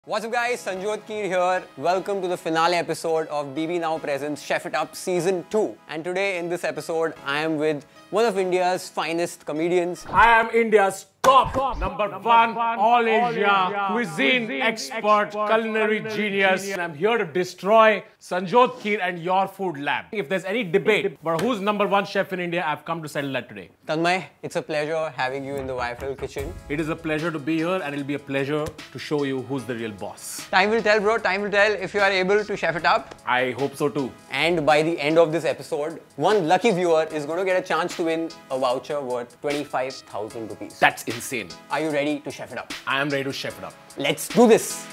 What's up guys, Sanjot Keer here. Welcome to the finale episode of BB Now Presents Chef It Up Season 2. And today in this episode, I am with one of India's finest comedians. I am India's top number one all Asia cuisine expert, culinary genius. And I'm here to destroy Sanjot Keer and your food lab. If there's any debate about who's number one chef in India, I've come to settle that today. Tanmay, it's a pleasure having you in the YFL kitchen. It is a pleasure to be here and it'll be a pleasure to show you who's the real boss. Time will tell, bro. Time will tell if you are able to chef it up. I hope so too. And by the end of this episode, one lucky viewer is going to get a chance to win a voucher worth 25,000 rupees. That's insane. Are you ready to chef it up? I am ready to chef it up. Let's do this.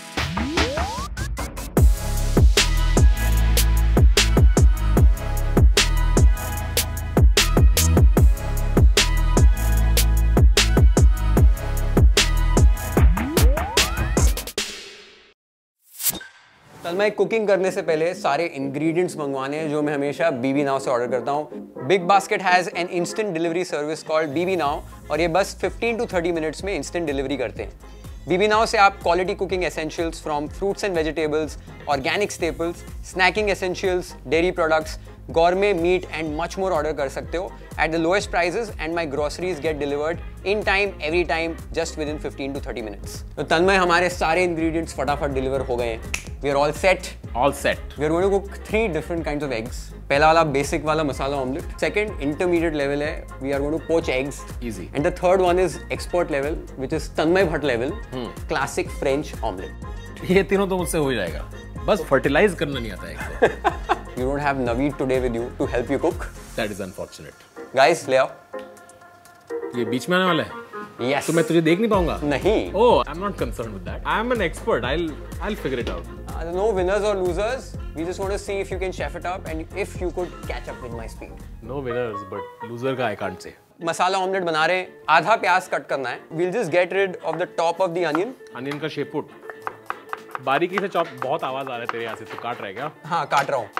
मैं cooking करने से पहले सारे ingredients मंगवाने हैं जो मैं हमेशा बीबी नाउ से ऑर्डर करता हूँ। Big basket has an instant delivery service called BB now और ये बस 15 to 30 मिनट्स में इंस्टेंट डिलीवरी करते हैं। बीबी नाउ से आप quality cooking essentials from fruits and vegetables, organic staples, snacking essentials, dairy products, gourmet meat and much more order कर सकते हो at the lowest prices and my groceries get delivered in time every time just within 15 to 30 minutes. तो तन्मय हमारे सारे ingredients फटाफट deliver हो गए हैं. We are all set. All set. We are going to cook 3 different kinds of eggs. पहला वाला basic वाला मसाला omelette. Second intermediate level है. We are going to poach eggs. Easy. And the third one is expert level which is Tanmay Bhatt level. Classic French omelette. ये तीनों तो मुझसे हो जाएगा. बस fertilize करना नहीं आता है. You don't have Naveed today with you to help you cook. That is unfortunate. Guys, ले आओ. ये बीच में आने वाला है? Yes. तो मैं तुझे देख नहीं पाऊंगा? नहीं. Oh, I'm not concerned with that. I'm an expert. I'll figure it out. No winners or losers. We just want to see if you can chef it up and if you could catch up with my speed. No winners, but loser का I can't say. Masala omelette बना रहे हैं. आधा प्याज cut करना है. We'll just get rid of the top of the onion. Onion का shape put. बारीकी से चॉप. बहुत आवाज आ रहा है तेरे यहाँ से. तू काट रहा है क्या? हाँ, काट रहा हूँ.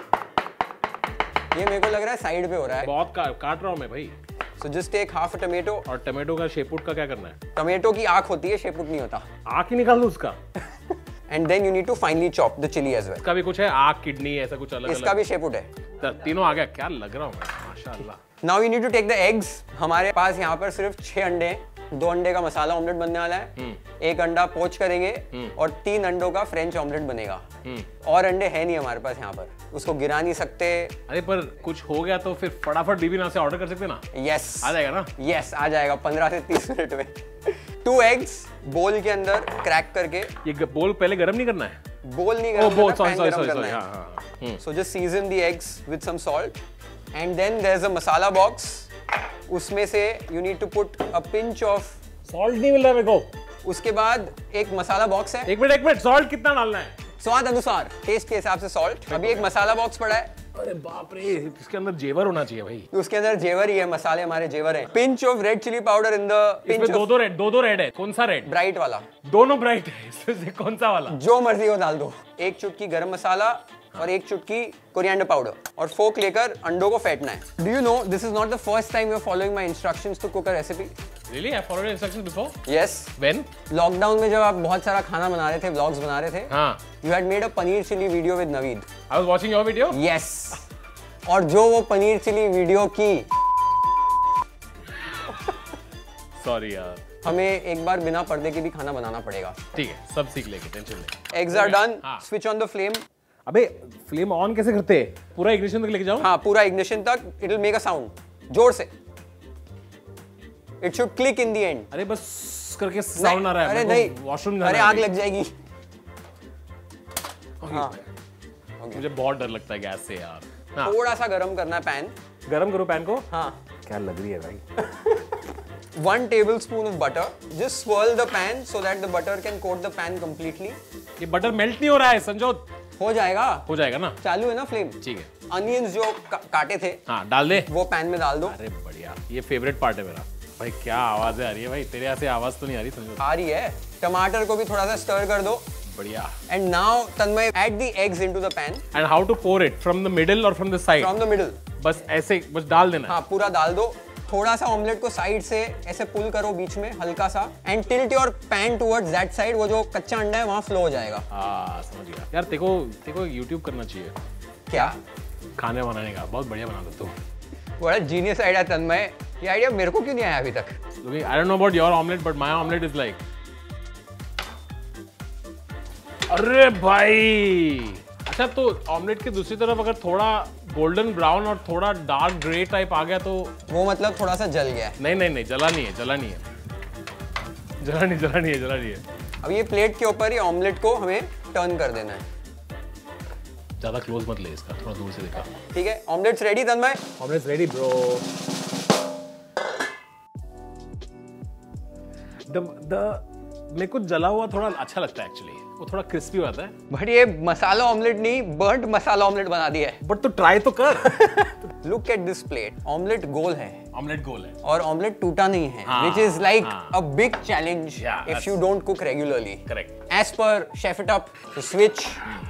ये मेरे को लग रहा है साइड पे हो रहा है. बहुत काट रहा हूँ मैं भाई. So just take half a tomato. और टमाटो का शेपुट का क्या करना है? टमाटो की आँख होती है, शेपुट नहीं होता. आँख ही निकाल दो उसका. And then you need to finely chop the chili as well. इसका भी कुछ है, आँख, किडनी, ऐसा कुछ अलग. इसका भी शेपुट है. तीनों आ गया. क्या लग रहा हूँ मैं? माशाल्लाह. Now we need to take the eggs. हमारे पास यहाँ पर सिर्फ 6 अंडे हैं. 2 अंडे का मसाला ऑमलेट बनने वाला है. 1 अंडा पोच करेंगे और 3 अंडों का फ्रेंच ऑमलेट बनेगा. और अंडे है नहीं हमारे पास यहाँ पर. उसको गिरा नहीं सकते. अरे पर कुछ हो गया तो फिर फटाफट बीबी नाउ से ऑर्डर कर सकते ना? यस. आ जाएगा ना? यस, आ जाएगा 15 से 30 मिनट में. 2 एग्स बोल के अंदर क्रैक करके. ये बोल पहले गरम नहीं करना है? बोल नहीं गरम करना, पैन गरम करना है. हाँ. So just season the eggs with some salt and then there's a masala box. उसमें से you need to put a pinch of salt नहीं मिल रहा मेरे को. उसके बाद एक मसाला बॉक्स है. एक मिनट. सॉल्ट कितना डालना है? स्वाद अनुसार, टेस्ट के हिसाब से सॉल्ट. अभी एक मसाला बॉक्स पड़ा है. अरे बाप रे, इसके अंदर जेवर होना चाहिए भाई. उसके अंदर जेवर ही है, मसाले हमारे जेवर हैं. Pinch of red chilli powder in the. इसमें दो रेड है. कौन सा रेड? ब्राइट वाला. दोनों ब्राइट है. इसमें से कौन सा वाला? जो मर्जी हो डाल दो. 1 चुटकी गरम मसाला और 1 चुटकी कोरिएंडर पाउडर और फोक लेकर अंडों को फेंटना है. Do you know this is not the first time you're following my instructions to cook a recipe? Really? I followed instructions before? Yes. When? Lockdown में जब आप बहुत सारा खाना बना रहे थे, व्लॉग्स बना रहे थे. हाँ. You had made a paneer chilli video with Naveed. I was watching your video? Yes. और जो वो पनीर चिली वीडियो की. Sorry यार. हमें एक बार बिना पर्दे के भी खाना बनाना पड़ेगा. ठीक है, सब सीख लेंगे, टेंशन नहीं. Eggs are done. Switch on the flame. अबे फ्लेम ऑन कैसे करते हैं? पूरा इग्निशन तक लेके जाओ. हाँ, पूरा इग्निशन तक. It will make a sound. जोर से. It should click in the end. अरे बस करके साउंड आ रहा है. अरे नहीं. वॉशरूम. अरे आग लग जाएगी. हाँ. मुझे बहुत डर लगता है गैस से यार. थोड़ा सा गरम करना है पैन. गरम करो पैन को. हाँ. क्या लग रही है भाई? 1 tablespoon of butter. Just swirl the pan so that the butter can coat the pan completely. ये बटर मेल्ट नहीं हो रहा है संजोत. हो जाएगा ना? चालू है ना फ्लेम? ठीक है. अनियंस जो काटे थे, हाँ डाल दे. वो पैन में डाल दो. अरे बढ़िया. ये फेवरेट पार्ट है मेरा. भाई क्या आवाज आ रही है भाई. तेरे यहाँ से आवाज तो नहीं आ रही संजोत? आ रही है. टमाटर को भी थोड़ा सा स्टर कर दो. बढ़िया. And now Tanmay add the eggs into the pan. And how to pour it? From the middle or from the side? From the middle. बस ऐसे बस डाल देना. हाँ, पूरा डाल दो. थोड़ा सा ऑमलेट को साइड से ऐसे पुल करो बीच में हल्का सा and tilt your pan towards that side, वो जो कच्चा अंडा है वहाँ फ्लो हो जाएगा। समझ गया यार। तेको YouTube करना चाहिए। क्या? खाने बनाने का बहुत बढ़िया बना देता हूँ। बड़ा जीनियस आइडिया तन्मय, ये आइडिया मेरे को क्यों नहीं आया अभी तक? I don't know about your omelette, but my omelette is like, अरे भाई। अच्छा तो ऑमलेट की दूसरी तरफ अगर थोड़ा गोल्डन ब्राउन और थोड़ा डार्क ग्रे टाइप आ गया तो वो मतलब थोड़ा सा जल गया है। नहीं, जला नहीं है। अब ये प्लेट के ऊपर ही ऑमलेट को हमें टर्न कर देना है। ज्यादा क्लोज मत ले इसका, थोड़ा दूर से दिखा। ठीक है, omelettes ready Tanmay? Omelettes ready bro. मेरे को जला हुआ थोड़ा अच्छा लगता है एक्चुअली, वो थोड़ा क्रिस्पी होता है। बट ये मसाला ऑमलेट नहीं, बर्न्ट मसाला ऑमलेट बना दिया है। बट तो ट्राई तो कर। Look at this plate, omelette गोल है। ऑमलेट गोल है और ऑमलेट टूटा नहीं है, which is like a big challenge if you don't cook regularly. Correct. As per Chef It Up, the switch.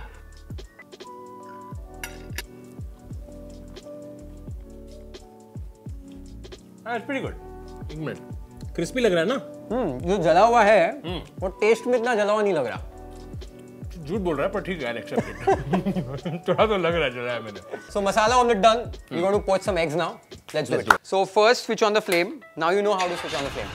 It's pretty good. एक मिनट, क्रिस्पी लग रहा है ना? जो जला हुआ है वो टेस्ट में इतना जला हुआ नहीं लग रहा। झूठ बोल रहा है पर ठीक है, एक्सेप्ट इट। थोड़ा तो लग रहा है जला है मैंने। So masala omelette done. We're going to poach some eggs now. Let's do it. So first switch on the flame. Now you know how to switch on the flame.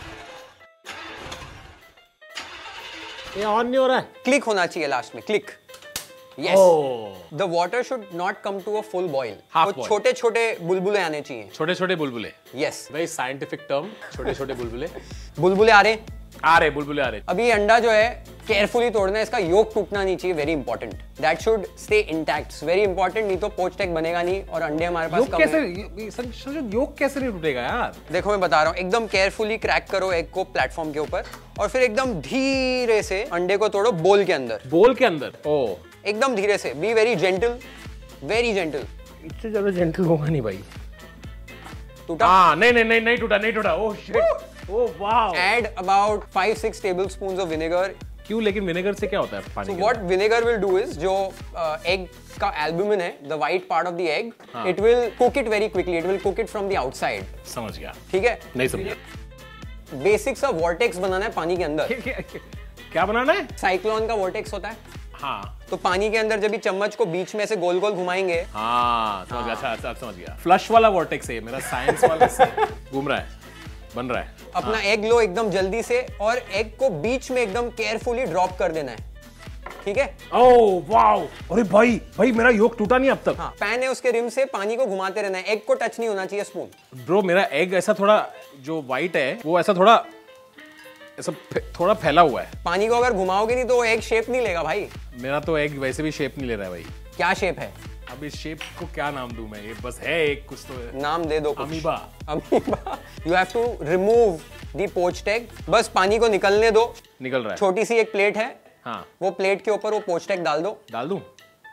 ये on नहीं हो रहा है। Click होना चाहिए last में, click. Yes. The water should not come to a full boil. Half वो boil. छोटे-छोटे बुलबुले आने चाहिए। छोटे-छोटे बुलबुले। Yes. Very scientific term. छोटे-छोटे बुलबुले। बुलबुले आ रहे? बुलबुले आ रहे। अभी अंडा जो है केयरफुली तोड़ना है, इसका योक टूटना नहीं चाहिए, very important. That should stay intact, very important, नहीं तो पोच्ड एग बनेगा नहीं और अंडे हमारे पास कम है। योग कैसे नहीं टूटेगा यार? देखो मैं बता रहा हूँ, एकदम केयरफुली क्रैक करो एग को प्लेटफॉर्म के ऊपर और फिर एकदम धीरे से अंडे को तोड़ो बोल के अंदर। बोल के अंदर? ओ एकदम धीरे से, be very gentle, very gentle. इससे ज्यादा जेंटल होगा नहीं भाई। टूटा? नहीं टूटा। Oh shit, oh wow. Add about 5-6 tablespoons of vinegar. क्यों? लेकिन विनेगर से क्या होता है पानी? So what vinegar will do is जो egg का albumin है, the white part of the egg, it will cook it very quickly. It will cook it from the outside. समझ गया। ठीक है? नहीं समझा। बेसिक सा vortex बनाना है पानी के अंदर। क्या बनाना है? साइक्लोन का vortex होता है। हाँ। तो पानी के अंदर जब भी चम्मच को बीच में से गोल गोल घुमाएंगे। हाँ समझ गया। अच्छा समझ गया। फ्लश वाला vortex है मेरा, साइंस वाला से घूम रहा है, बन रहा है। अपना एग लो एकदम जल्दी से और एग को बीच में एकदम केयरफुली ड्रॉप कर देना है। ठीक है? Oh wow. अरे भाई मेरा योग टूटा नहीं अब तक। हाँ, पैन है उसके रिम से पानी को घुमाते रहना है, एग को टच नहीं होना चाहिए स्पून। ब्रो मेरा एग ऐसा थोड़ा जो व्हाइट है वो ऐसा थोड़ा फैला हुआ है। पानी को अगर घुमाओगे नहीं तो वो एग शेप नहीं लेगा भाई। मेरा तो एग वैसे भी शेप नहीं ले रहा है भाई। क्या शेप है? अब इस शेप को क्या नाम दूं मैं? ये बस है एक कुछ तो है। नाम दे दो कुछ। Amoeba. You have to remove the poached egg. बस पानी को निकलने दो। निकल रहा है। छोटी सी एक प्लेट है, हाँ। वो प्लेट के ऊपर वो पोच्ड एग डाल दो। डाल दूं?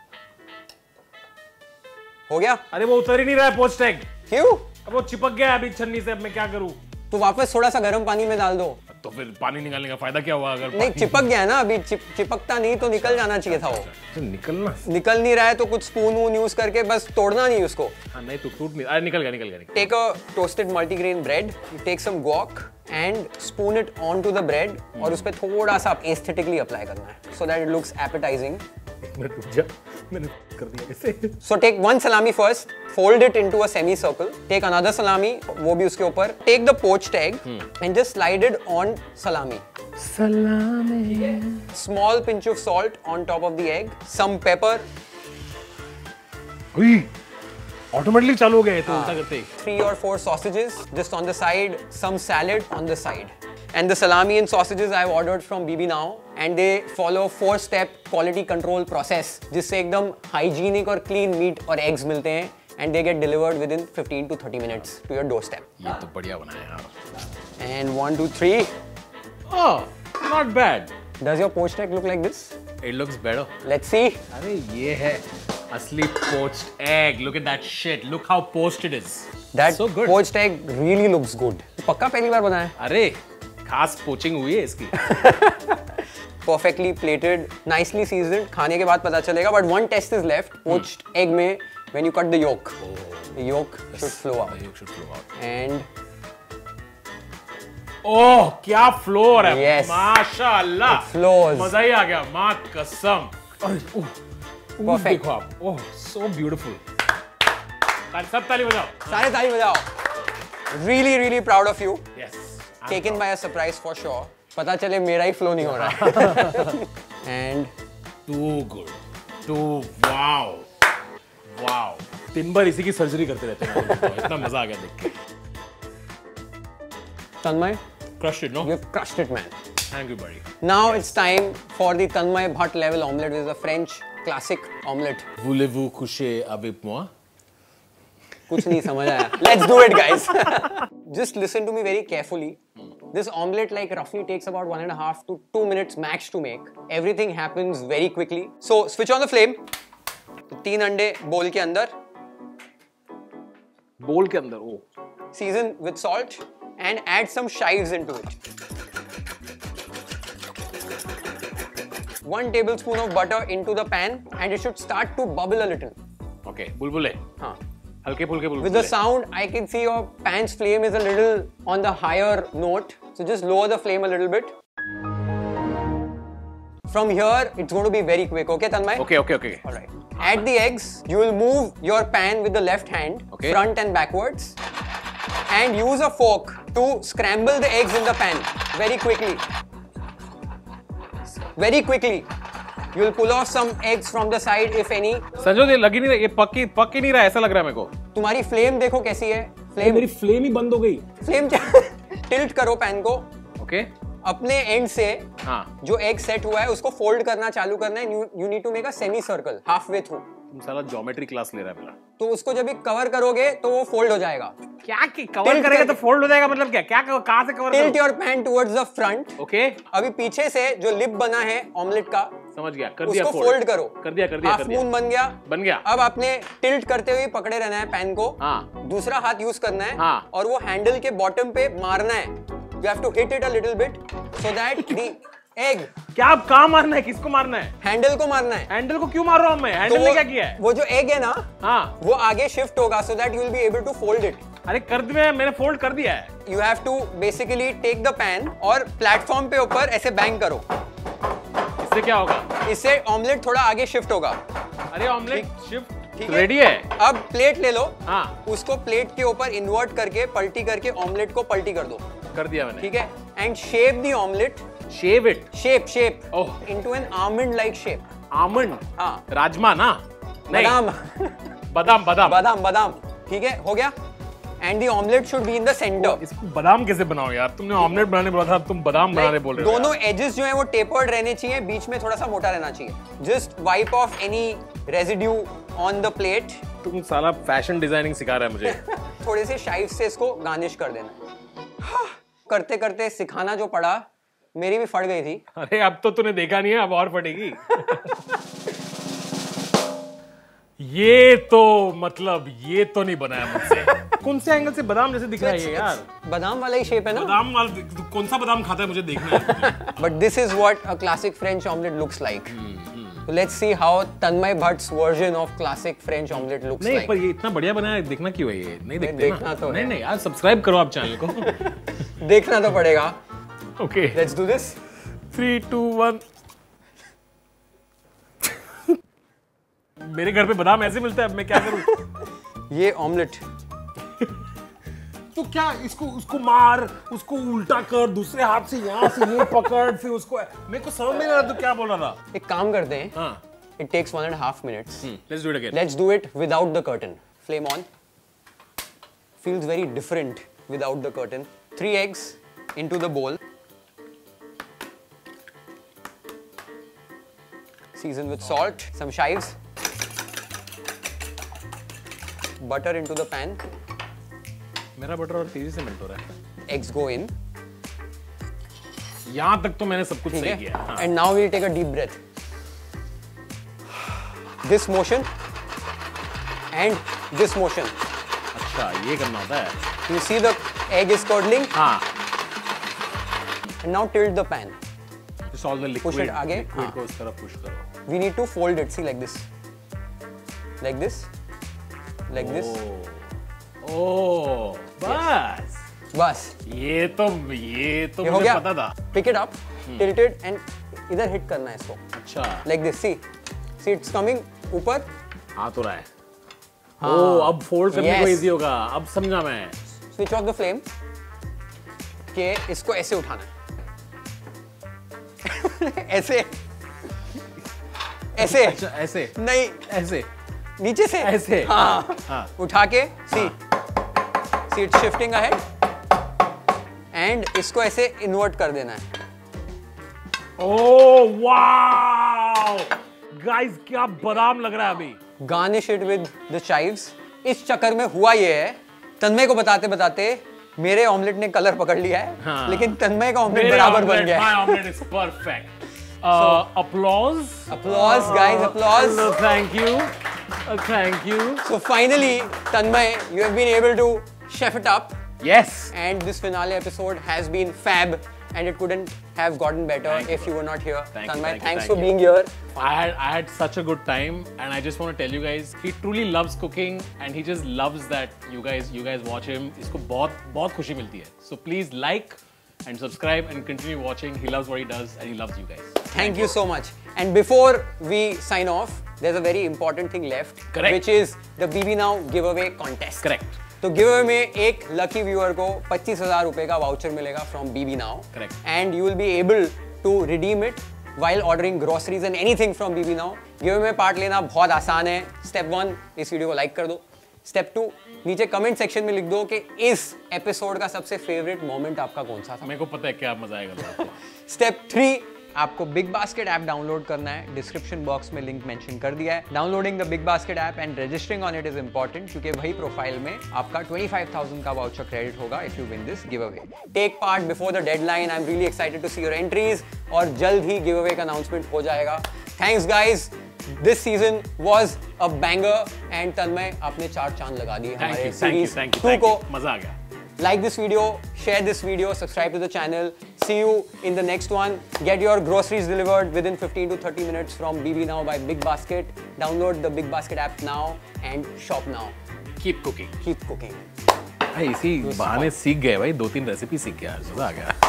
हो गया? अरे वो उतर ही नहीं रहा है पोच्ड एग। क्यों? अब वो चिपक गया अभी छन्नी से, अब मैं क्या करूं? तो वापस थोड़ा सा गर्म पानी में डाल दो। तो फिर पानी निकालने का फायदा क्या हुआ? अगर नहीं चिपक गया है ना अभी, चिपकता नहीं तो निकल जाना चाहिए था वो। तो निकलना निकल नहीं रहा है तो कुछ स्पून वून यूज करके बस तोड़ना नहीं उसको। हाँ नहीं तो टूट नहीं। अरे निकल गया। Take a toasted multigrain bread, take some guac and spoon it on to the bread और उस पर थोड़ा सा एस्थेटिकली अप्लाई करना है so that it looks appetising. मैंने कर दिया कैसे? So take one salami first, fold it into a semicircle. Take another salami, वो भी उसके ऊपर. Take the poached egg and just slide it on salami. Small pinch of salt on top of the egg. Some pepper. Automatically चालू हो गया है तो उल्टा करते ही। 3 or 4 sausages just on the side. Some salad on the side. And the salami and sausages I've ordered from BB Now, and they follow 4-step quality control process, जिससे एकदम hygienic और clean meat और eggs मिलते हैं, and they get delivered within 15 to 30 minutes to your doorstep. ये तो बढ़िया बनाया यार। And 1, 2, 3. Oh, not bad. Does your poached egg look like this? It looks better. Let's see. अरे ये है असली poached egg. Look at that shit. Look how poached it is. That so good. poached egg really looks good. पक्का पहली बार बनाया? अरे खास poaching हुई है इसकी। Perfectly plated, nicely seasoned. खाने के बाद पता चलेगा. But one test is left. Poached egg में when you cut the yolk, the yolk should flow out. The yolk should flow out. And ओह क्या फ्लोर है। Yes. माशाअल्लाह, flows. मजा ही आ गया, माँ कसम। Perfect. देखो आप, ओह सो ब्यूटीफुल। सब ताली बजाओ। सारे ताली बजाओ। Really, really proud of you. Yes. Taken by a surprise for sure. पता चले मेरा ही फ्लो नहीं हो रहा है। And Too good. Wow. Wow. दिन भर इसी की सर्जरी करते रहते हैं। इतना मजा आ गया देख के। Tanmay, Crushed it, no? you've crushed it, man. Thank you, buddy. Now it's time for the Tanmay Bhatt level omelette, which is a French classic omelette. Voulez-vous coucher avec moi? कुछ नहीं समझ आया. Let's do it, guys. Just listen to me very carefully. This omelette like roughly takes about 1.5 to 2 minutes max to make. Everything happens very quickly. So switch on the flame. तो 3 अंडे बोल के अंदर. बोल के अंदर, ओ. Season with salt and add some chives into it. 1 tablespoon of butter into the pan and it should start to bubble a little. Okay, बुलबुले. हाँ. हल्के फुल्के बुलबुले. With the sound, I can see your pan's flame is a little on the higher note. So just lower the flame a little bit. From here, it's going to be very quick. Okay, Tanmay? Okay. All right. Add the eggs. You will move your pan with the left hand, Okay. front and backwards. And use a fork to scramble the eggs in the pan very quickly. Very quickly. You will pull off some eggs from the side if any. संजो ये लगी नहीं रहा, ये पक ही नहीं रहा, ऐसा लग रहा है मेरे को. तुम्हारी फ्लेम देखो कैसी है. फ्लेम मेरी फ्लेम ही बंद हो गई. फ्लेम टिल्ट करो पैन को. ओके. अपने एंड से हाँ. जो एग सेट हुआ है उसको फोल्ड करना चालू करना है. You need to make a semicircle halfway through. तुम साला ज्योमेट्री क्लास ले रहा है मेरा. तो उसको जब भी कवर करोगे तो वो फोल्ड हो जाएगा. क्या कवर करेगा तो फोल्ड हो जाएगा, मतलब क्या कहाँ से cover? Tilt your pan towards the front. Okay. अभी पीछे से जो लिप बना है ऑमलेट का, समझ गया, कर दिया, उसको फोल्ड करो. कर दिया हाफ मून बन गया. अब आपने टिल्ट करते हुए पकड़े रहना है पैन को. हाँ. दूसरा हाथ यूज करना है. हाँ. और वो हैंडल के बॉटम पे मारना है. You have to hit it a little bit so that the egg. क्या आप कहाँ मारना है, किसको मारना है? हैंडल को मारना है. हैंडल को क्यों मार रहा हूँ मैं? हैंडल ने क्या किया है? वो जो एग है ना, हाँ, वो आगे शिफ्ट होगा so that you will be able to fold it. अरे कर दिया, मैंने फोल्ड कर दिया है. You have to basically take the pan और प्लेटफॉर्म पे ऊपर ऐसे बैंग करो. इससे क्या होगा? इससे ऑमलेट थोड़ा आगे शिफ्ट होगा. अरे ऑमलेट शिफ्ट ठीक रेडी है. अब प्लेट ले लो. हाँ. उसको प्लेट के ऊपर इन्वर्ट करके पलटी करके ऑमलेट को पलटी कर दो. कर दिया मैंने. ठीक है. And shape the omelette. Shave it. Shape oh. Into an almond like shape. Almond. हाँ. राजमा ना? बादाम. बादाम. ठीक है, हो गया. And the omelette should be in the centre. इसको बादाम कैसे बनाओ यार? तुमने ऑमलेट बनाने बोला था, तुम बादाम बनाने बोल रहे हो. दोनों एजेस जो है वो टेपर्ड रहने चाहिए, बीच में थोड़ा सा मोटा रहना चाहिए. Just wipe off any residue on the plate. तुम साला फैशन डिजाइनिंग सिखा रहा है मुझे. थोड़े से शाइव से इसको गार्निश कर देना. करते करते सिखाना जो पड़ा, मेरी भी फट गई थी. अरे अब तो तूने देखा नहीं है, अब और फटेगी. ये तो नहीं बनाया मुझसे. कौन से एंगल से बादाम जैसे दिख रहा है ये यार? बादाम वाला ही शेप है ना. बादाम वाला कौन सा बादाम खाता है, मुझे देखना है. But this is what a classic French omelette looks like. So let's see how Tanmay Bhatt's version of classic French omelette looks नहीं, like. पर ये इतना बढ़िया बनाया है, देखना क्यों है ये? नहीं देखते देखना ना? तो है. नहीं यार, सब्सक्राइब करो आप चैनल को. देखना तो पड़ेगा. ओके. Let's do this. 3, 2, 1. मेरे घर पे बादाम ऐसे मिलता है, अब मैं क्या करूं? ये ऑमलेट. तो क्या इसको उसको मार, उसको उल्टा कर, दूसरे हाथ से यहाँ से ये पकड़, फिर उसको. मेरे को समझ नहीं आ रहा तो क्या बोल रहा था. एक काम करते हैं. हाँ. It takes 1.5 minutes. Let's do it again. Let's do it without the curtain. Flame on. Feels very different without the curtain. 3 eggs into the bowl. Season with salt, some chives. Butter into the pan. मेरा butter और तेजी से melt हो रहा है. Eggs go in. यहाँ तक तो मैंने सब कुछ सही किया. हाँ. And now we'll take a deep breath. This motion and this motion. अच्छा, ये करना होता है. You see the egg is curdling. हाँ. And now tilt the pan. Just all the liquid. Push it आगे. Liquid को इस तरफ push करो. We need to fold it. See, like this. Like this. Like this. Oh, बस. बस ये तो हो मुझे गया। पता था। Pick it up, tilt it and इधर हिट करना है इसको, अच्छा like this. See it's coming ऊपर। आ तो रहा है। ओ अब फोल्ड करने को Yes. इजी होगा, अब समझा मैं। स्विच ऑफ द फ्लेम के इसको ऐसे उठाना है ऐसे ऐसे अच्छा ऐसे नहीं, ऐसे नीचे से ऐसे। हाँ, हाँ। उठा के see it shifting ahead and इसको ऐसे इन्वर्ट कर देना है। ओह वाओ गाइस, क्या बादाम लग रहा है अभी। Garnish it with the chives. इस चक्कर में हुआ ये है, तन्मय को बताते बताते मेरे ऑमलेट ने कलर पकड़ लिया है। हाँ। लेकिन तन्मय का ऑमलेट बराबर बन गया My है। omelet is perfect. Applause. Applause, guys, applause. Thank you. Thank you. So finally, Tanmay, you have been able to chef it up, Yes. and this finale episode has been fab, and it couldn't have gotten better Thank you, if you were not here. Thank you, Tanmay, thank you, thanks thank for you. being here. I had such a good time, and I just want to tell you guys, he truly loves cooking, and he just loves that you guys watch him. इसको बहुत खुशी मिलती है. So please like and subscribe and continue watching. He loves what he does, and he loves you guys. Thank you so much. And before we sign off, there's a very important thing left, Correct. which is the BB Now giveaway contest. Correct. तो giveaway में एक lucky viewer को 25,000 रुपए का voucher मिलेगा from BB Now. Correct. And you will be able to redeem it while ordering groceries and anything from BB Now. Giveaway में part लेना बहुत आसान है. स्टेप 1, इस वीडियो को लाइक कर दो. स्टेप 2, नीचे कमेंट सेक्शन में लिख दो कि इस एपिसोड का सबसे फेवरेट मोमेंट आपका कौन सा था. मेरे को पता है क्या मजा आएगा आपको. स्टेप 3, आपको बिग बास्केट ऐप डाउनलोड करना है. डिस्क्रिप्शन बॉक्स में लिंक मेंशन कर दिया है. Downloading the big basket app and registering on it is important, क्योंकि वही प्रोफाइल में आपका 25,000 का वाउचर क्रेडिट होगा if you win this giveaway. Take part before the deadline. I am really excited to see your entries, और जल्द ही giveaway का अनाउंसमेंट हो जाएगा. Thanks guys, this season was a banger, and Tanmay आपने 4 चांद लगा दिए हमारे सीरीज 2 को. मजा आ गया. Like this video, share this video, subscribe to the channel. See you in the next one. Get your groceries delivered within 15 to 30 minutes from BB Now by Big Basket. Download the Big Basket app now and shop now. Keep cooking. Keep cooking. भाई इसी बहाने सीख गए भाई, 2-3 recipe सीख गया, मजा आ गया.